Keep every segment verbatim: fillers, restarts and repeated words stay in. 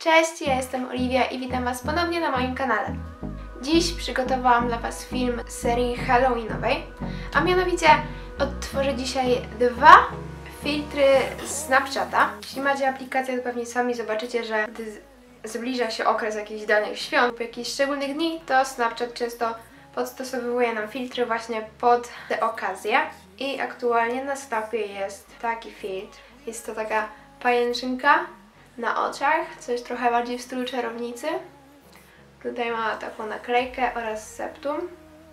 Cześć, ja jestem Oliwia i witam Was ponownie na moim kanale. Dziś przygotowałam dla Was film z serii halloweenowej, a mianowicie odtworzę dzisiaj dwa filtry z Snapchata. Jeśli macie aplikację, to pewnie sami zobaczycie, że gdy zbliża się okres jakichś danych świąt lub jakichś szczególnych dni, to Snapchat często podstosowuje nam filtry właśnie pod te okazje. I aktualnie na Snapie jest taki filtr. Jest to taka pajęczynka na oczach, coś trochę bardziej w stylu czarownicy. Tutaj ma taką naklejkę oraz septum.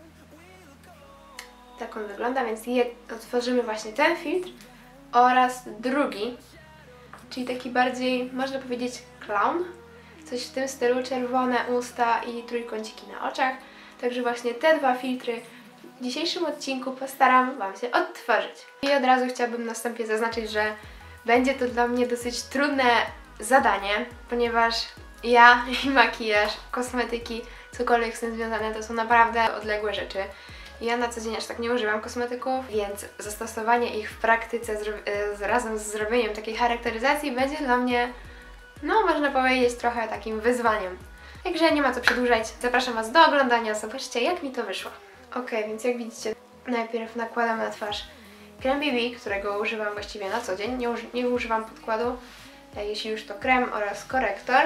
Tak on wygląda, więc je, otworzymy właśnie ten filtr oraz drugi, czyli taki bardziej, można powiedzieć, clown. Coś w tym stylu, czerwone usta i trójkąciki na oczach. Także właśnie te dwa filtry w dzisiejszym odcinku postaram Wam się odtworzyć. I od razu chciałabym na wstępie zaznaczyć, że będzie to dla mnie dosyć trudne zadanie, ponieważ ja i makijaż, kosmetyki, cokolwiek z tym związane, to są naprawdę odległe rzeczy. Ja na co dzień aż tak nie używam kosmetyków, więc zastosowanie ich w praktyce z, razem z zrobieniem takiej charakteryzacji będzie dla mnie, no można powiedzieć, trochę takim wyzwaniem. Także nie ma co przedłużać, zapraszam Was do oglądania, zobaczcie jak mi to wyszło. Ok, więc jak widzicie, najpierw nakładam na twarz krem B B, którego używam właściwie na co dzień, nie, uży nie używam podkładu, jeśli już to krem oraz korektor.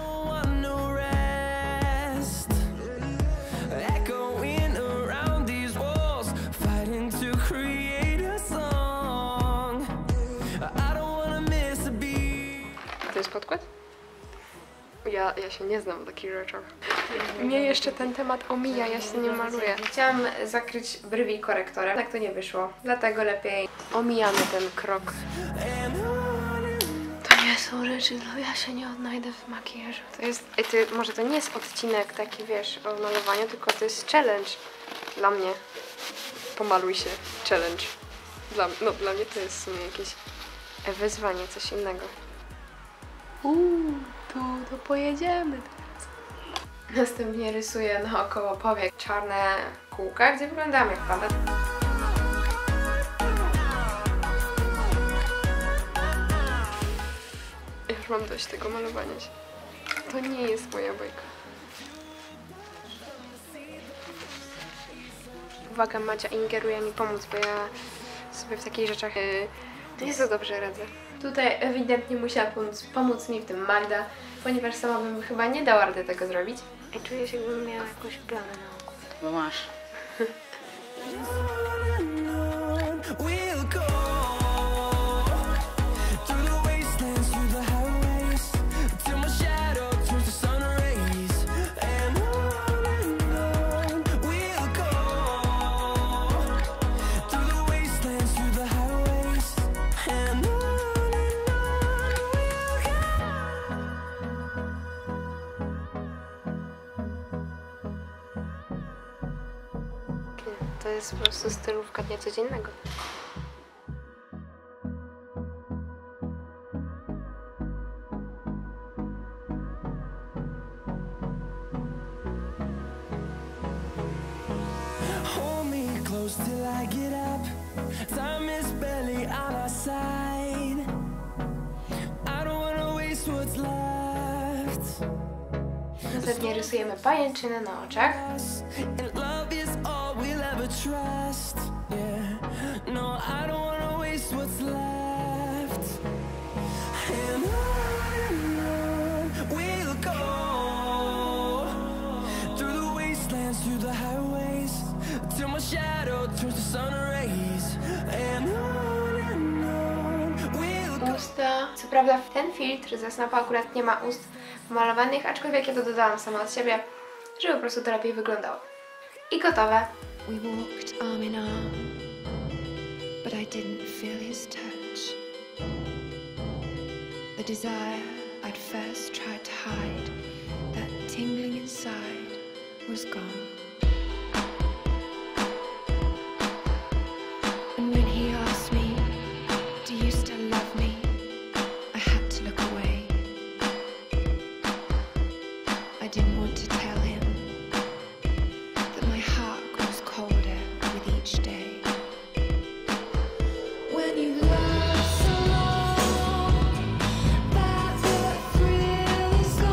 To jest podkład? Ja, ja się nie znam w takich rzeczach. Mnie jeszcze ten temat omija, ja się nie maluję. Chciałam zakryć brwi korektorem, tak to nie wyszło. Dlatego lepiej omijamy ten krok. To nie są rzeczy, no ja się nie odnajdę w makijażu. To jest, ty, może to nie jest odcinek taki, wiesz, o malowaniu, tylko to jest challenge dla mnie. Pomaluj się, challenge. Dla, no dla mnie to jest w sumie jakieś wyzwanie, coś innego. Uuu, tu, to pojedziemy teraz. Następnie rysuję naokoło powiek czarne kółka, gdzie wyglądamy jak pada. Już mam dość tego malowania się. To nie jest moja bajka. Uwaga, Madzia ingeruje mi pomóc, bo ja sobie w takich rzeczach yy, nie za dobrze radzę. Tutaj ewidentnie musiała pomóc, pomóc mi w tym Magda, ponieważ sama bym chyba nie dała rady tego zrobić. I czuję się, jakbym miała jakąś plamę na oku. Bo masz. To jest po prostu stylówka dnia codziennego. Hold me close till I get up. Time is barely on our side. I don't wanna waste what's left. Następnie rysujemy pajęczynę na oczach. And love is all we'll ever trust. Yeah. No, I don't wanna waste what's left. And on and on we'll go. Through the wastelands, through the highways, till my shadow turns to sun rays. And on and on we'll go. Usta. Co prawda ten filtr ze Snapa akurat nie ma ust malowanych, aczkolwiek ja to dodałam sama od siebie, żeby po prostu to lepiej wyglądało. I gotowe. We walked arm in arm, but I didn't feel his touch. The desire I'd first tried to hide, that tingling inside, was gone. And when he asked me, do you still love me? I had to look away. I didn't want to tell him that my heart grows colder with each day. When you love so long that the thrill is gone.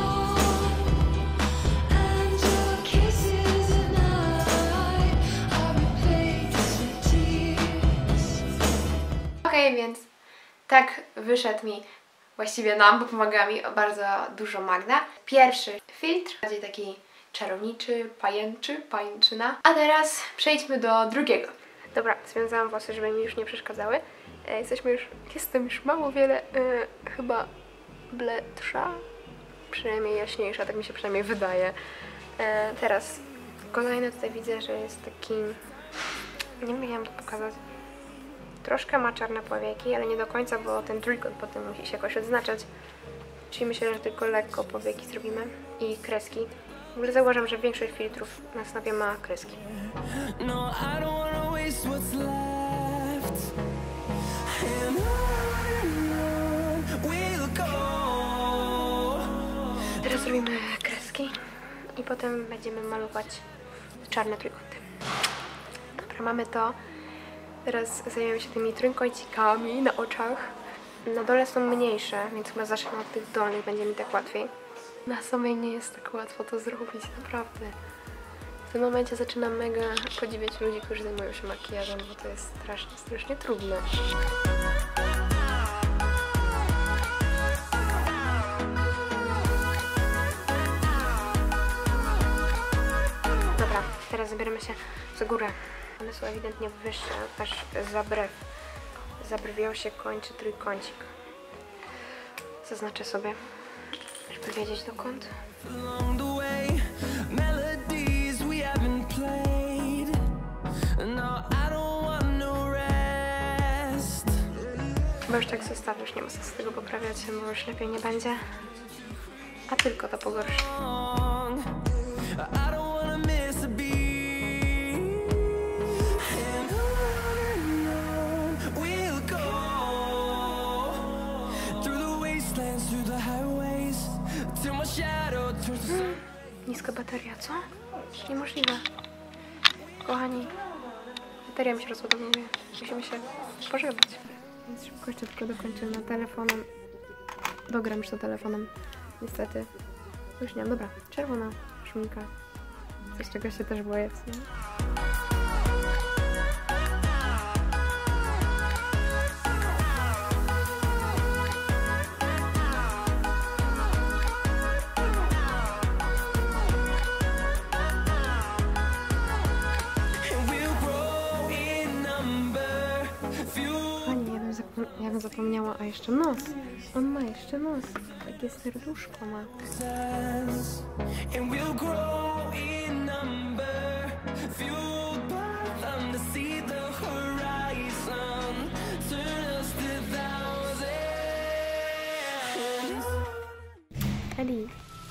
No i więc tak wyszedł mi, właściwie nam, bo pomaga mi bardzo dużo Magda. Pierwszy filtr, bardziej taki czarowniczy, pajęczy, pajęczyna. A teraz przejdźmy do drugiego. Dobra, związałam włosy, żeby mi już nie przeszkadzały. E, jesteśmy już, jestem już mało wiele, e, chyba bledsza, przynajmniej jaśniejsza, tak mi się przynajmniej wydaje. E, teraz kolejny tutaj widzę, że jest taki, nie wiem jak mam to pokazać, troszkę ma czarne powieki, ale nie do końca, bo ten trójkąt potem musi się jakoś odznaczać. Czyli myślę, że tylko lekko powieki zrobimy i kreski. W ogóle zauważam, że większość filtrów na Snapie ma kreski. No, I don't wanna waste what's left. And on we'll go. Teraz zrobimy kreski i potem będziemy malować czarne trójkąty. Dobra, mamy to. Teraz zajmiemy się tymi trójkącikami na oczach. Na dole są mniejsze, więc chyba zacznę od tych dolnych, będzie mi tak łatwiej. Na samej nie jest tak łatwo to zrobić, naprawdę. W tym momencie zaczynam mega podziwiać ludzi, którzy zajmują się makijażem, bo to jest strasznie, strasznie trudne. Dobra, teraz zabieramy się za górę. One są ewidentnie wyższe, aż za brew. Za brwią się kończy trójkącik. Zaznaczę sobie, żeby wiedzieć dokąd. Along the way, melodies we haven't played. No, I don't want no rest. Bo już tak zostawię, już nie ma sensu tego poprawiać, bo już lepiej nie będzie. A tylko to pogorszy. I don't wanna miss a beat. And on we'll go. Through the wastelands, through the highways, till my shadow turns to sun. Niska bateria, co? Niemożliwe. Kochani, bateria mi się rozładowuje. Musimy się pożegnać. Więc szybko jeszcze tylko dokończymy telefonem. Dogram już to telefonem. Niestety. Już nie mam. Dobra, czerwona szminka. Coś, czego się też boję w sumie. And we'll grow in number. Few Pani, ja bym, zapom ja bym zapomniała, a jeszcze nos. On ma jeszcze nos. Takie serduszko ma. times. And we'll grow in number. Fueled by them to see the horizon. Turn us to thousands. Eli.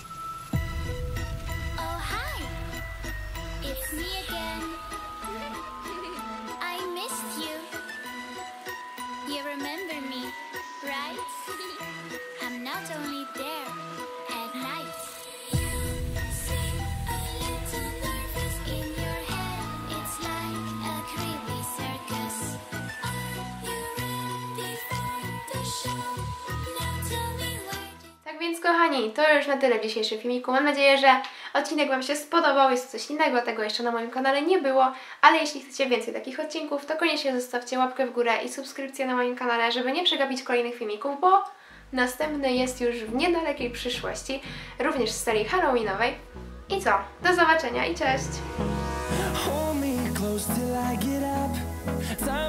Oh, hi! It's me again. I missed you. You remember me, right? I'm not only there at night. You seem a little nervous in your head. It's like a creepy circus. Are you ready for the show? Now tell me where to... Tak więc kochani, to już na tyle w dzisiejszym filmiku. Mam nadzieję, że odcinek Wam się spodobał. Jest to coś innego, tego jeszcze na moim kanale nie było. Ale jeśli chcecie więcej takich odcinków, to koniecznie zostawcie łapkę w górę i subskrypcję na moim kanale, żeby nie przegapić kolejnych filmików, bo następny jest już w niedalekiej przyszłości, również z serii halloweenowej. I co? Do zobaczenia i cześć! Hold me close till I get up. Time